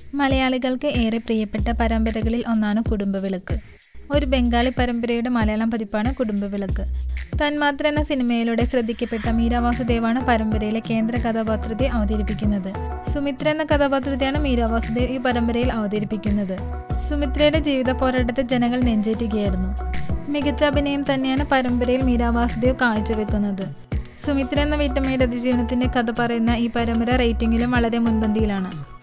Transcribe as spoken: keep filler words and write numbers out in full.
മലയാളികൾക്ക് ഏറെ പ്രിയപ്പെട്ട പരമ്പരകളിൽ ഒന്നാണ് കുടുംബവിളക്ക്. ഒരു ബംഗാളി പരമ്പരയുടെ മലയാളം പതിപ്പാണ് കുടുംബവിളക്ക്. തന്മാത്ര എന്ന സിനിമയിലൂടെ ശ്രദ്ധിക്കപ്പെട്ട മീര വാസുദേവാണ് പരമ്പരയിലെ കേന്ദ്ര കഥാപാത്രത്തെ അവതരിപ്പിക്കുന്നത്. സുമിത്ര എന്ന കഥാപാത്രത്തെയാണ് മീര വാസുദേവ് ഈ പരമ്പരയിൽ അവതരിപ്പിക്കുന്നത്. സുമിത്രയുടെ ജീവിത പോരാട്ടത്തെ ജനങ്ങൾ നെഞ്ചേറ്റുകയായിരുന്നു. മികച്ച അഭിനയം തന്നെയാണ് പരമ്പരയിൽ മീര വാസുദേവ് കാഴ്ചവെക്കുന്നത്. സുമിത്ര എന്ന വീട്ടമ്മയുടെ അതിജീവനത്തിന്റെ കഥ പറയുന്ന ഈ പരമ്പര റേറ്റിംഗിലും വളരെ മുൻപന്തിയിലാണ്.